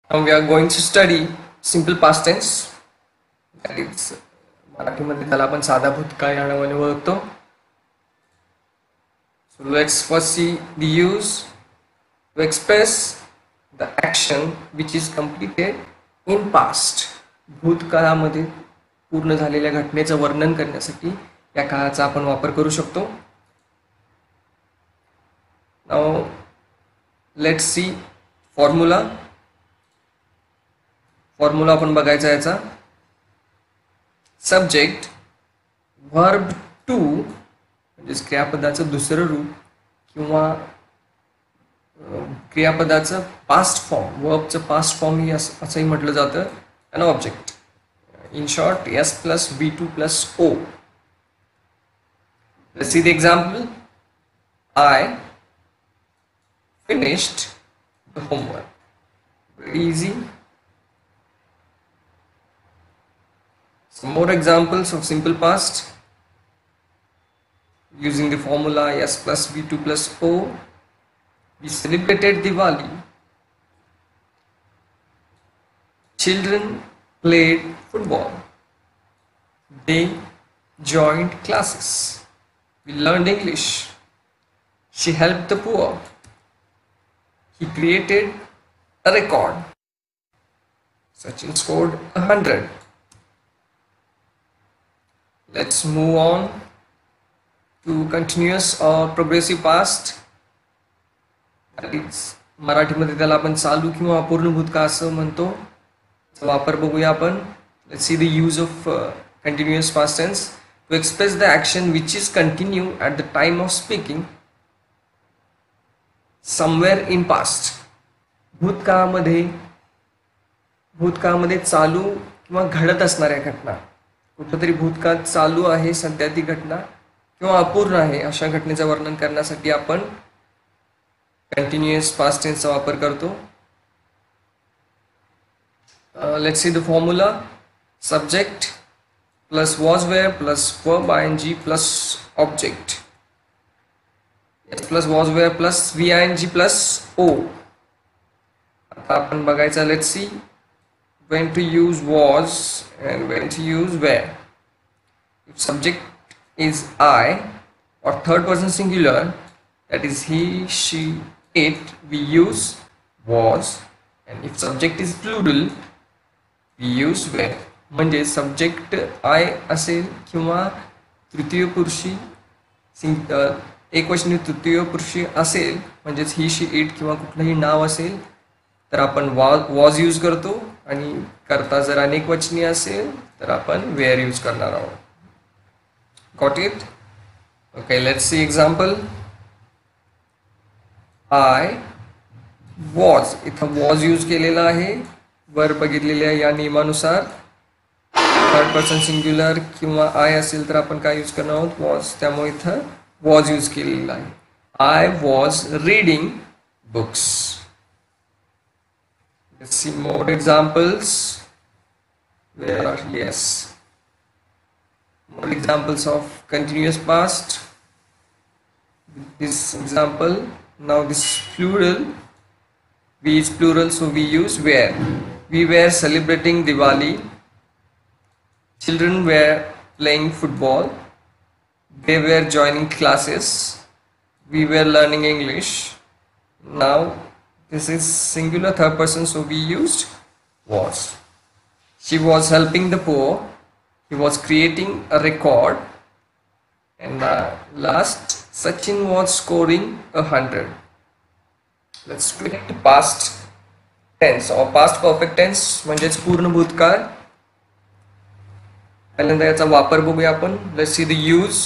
Now we are going to study simple past tense. That is मराठीमध्ये त्याला आपण साधा भूतकाळ या नावाने ओळखतो. So let's first see the use to express the action which is completed in past. भूतकाळामध्ये पूर्ण झालेल्या घटनेचं वर्णन करण्यासाठी या काळाचा आपण वापर करू शकतो. Now let's see formula. Formula आपण बघायचा याचा. सब्जेक्ट वर्ब टू म्हणजे क्रियापदाचं दुसरं रूप किंवा क्रियापदाचं पास्ट फॉर्म, वर्बचं पास्ट फॉर्म ही असंही म्हटलं जातं. आणि object in short S plus V two plus O. Let's see the example. I finished the homework. Very easy. Some more examples of simple past using the formula S plus V2 plus O. We celebrated Diwali. Children played football. They joined classes. We learned English. She helped the poor. He created a record. Sachin scored 100. Let's move on to continuous or progressive past. मराठीमध्ये त्याला आपण चालू किंवा अपूर्ण भूतकाळ असं म्हणतो. वापर बघूया आपण. Let's see the use of continuous past tense to express the action which is continue at the time of speaking somewhere in past. भूतकाळामध्ये चालू किंवा घडत असणाऱ्या घटना, कुठंतरी भूतकाळ चालू आहे सध्या ती घटना किंवा अपूर्ण आहे अशा घटनेचं वर्णन करण्यासाठी आपण कंटिन्युअस पास्ट टेन्सचा वापर करतो. Let's see the formula. Subject plus was were plus verb ING plus object plus was were plus V ING plus O. आता आपण बघायचं. Let's see when to use was and when to use were. If subject is I or third person singular, that is he, she, it, we use was, and if subject is plural, we use were. म्हणजे subject I असेल किंवा तृतीय पुरुषी एकवचनी तृतीय पुरुषी असेल म्हणजेच ही, she, it किंवा कुठलंही नाव असेल तर आपण वॉज यूज करतो. आणि करता जर अनेक वचनी असेल तर आपण वेअर यूज करणार आहोत. Got it? Okay, let's see example. I was. इथं वॉज यूज केलेला आहे. वर बघितलेल्या या नियमानुसार थर्ड पर्सन सिंग्युलर किंवा आय असेल तर आपण काय यूज करणार आहोत? वॉज. त्यामुळे इथं वॉज यूज केलेला आहे. I was reading books. Let's see more examples. There are, yes, more examples of continuous past. This example, now this plural, we is plural, so we use were. We were celebrating Diwali. Children were playing football. They were joining classes. We were learning English. Now this is singular third person, so we used was. She was helping the poor. He was creating a record. And last, Sachin was scoring 100. Let's look at past tense or past perfect tense म्हणजेच पूर्ण भूतकाळ. पहिल्यांदा याचा वापर बघूया आपण. Let's see the use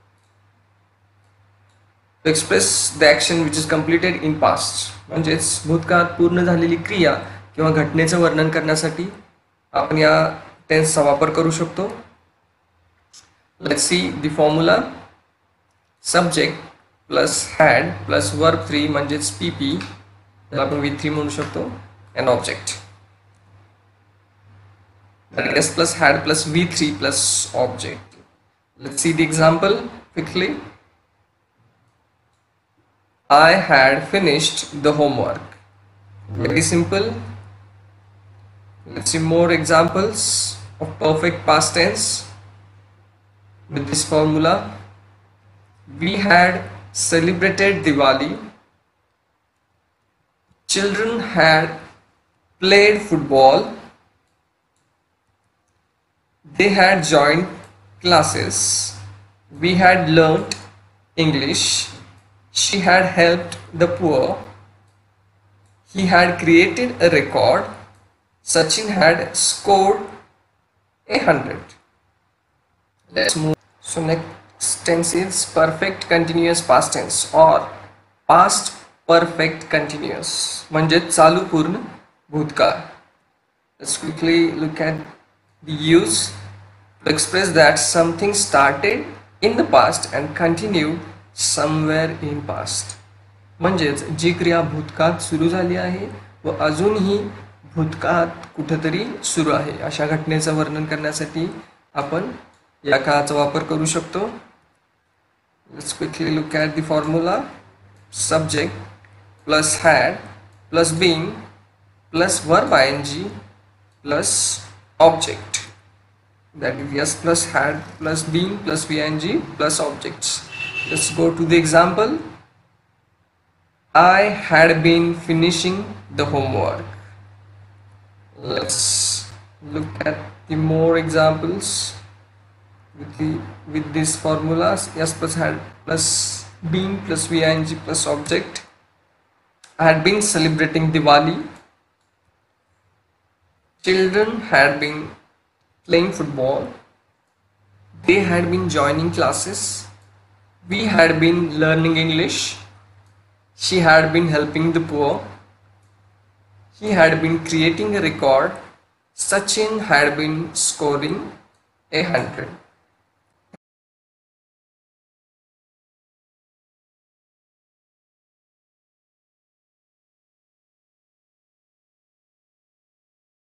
to express the action which is completed in past. म्हणजेच भूतकाळात पूर्ण झालेली क्रिया किंवा घटनेचं वर्णन करण्यासाठी आपण या टेन्सचा वापर करू शकतो. Let's see the formula. Subject plus had plus verb 3 म्हणजेच PP, त्याला आपण V3 म्हणू शकतो. And object S plus had plus V3 plus object. Let's see the example quickly. I had finished the homework. Very simple. Let's see more examples of perfect past tense with this formula. We had celebrated Diwali. Children had played football. They had joined classes. We had learnt English. She had helped the poor. He had created a record. Sachin had scored 100. Let's move. So next tense is perfect continuous past tense or past perfect continuous म्हणजे चालू पूर्ण भूतकाळ. Let's quickly look at the use to express that something started in the past and continued somewhere in past. म्हणजेच जी क्रिया भूतकाळात सुरू झाली आहे व अजूनही भूतकाळात कुठेतरी सुरू आहे अशा घटनेचं वर्णन करण्यासाठी आपण या काळाचा वापर करू शकतो. Let's quickly look at the formula. Subject plus had plus being plus verb ing plus object. That is yes plus had plus being plus ving plus objects. Let's go to the example. I had been finishing the homework. Let's look at the more examples with these formulas. Yes plus had plus being plus ving plus object. I had been celebrating Diwali. Children had been playing football. They had been joining classes. We had been learning English. She had been helping the poor. He had been creating a record. Sachin had been scoring 100.